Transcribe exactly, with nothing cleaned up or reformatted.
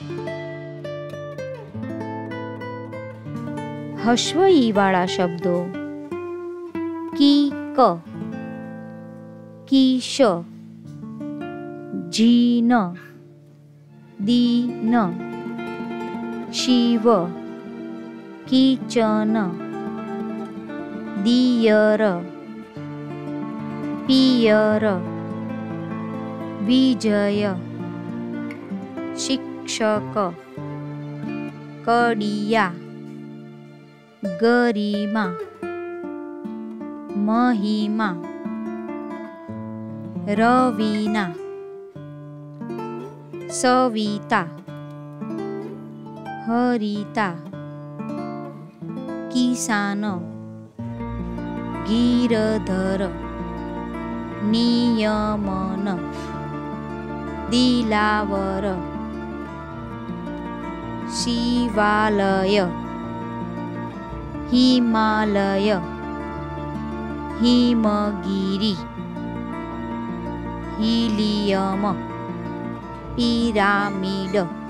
हश्व ई वाला शब्दों की क, कीश, जीन, दीन, शिव, कीचन, दियर, पियर, विजय, शिक्षक, कड़िया, गरिमा, महिमा, रवीना, सविता, हरिता, किसान, गिरधर, नियमन, दिलावर, शिवालय, हिमालय, हिमगिरी, हीलियम, पिरामिड।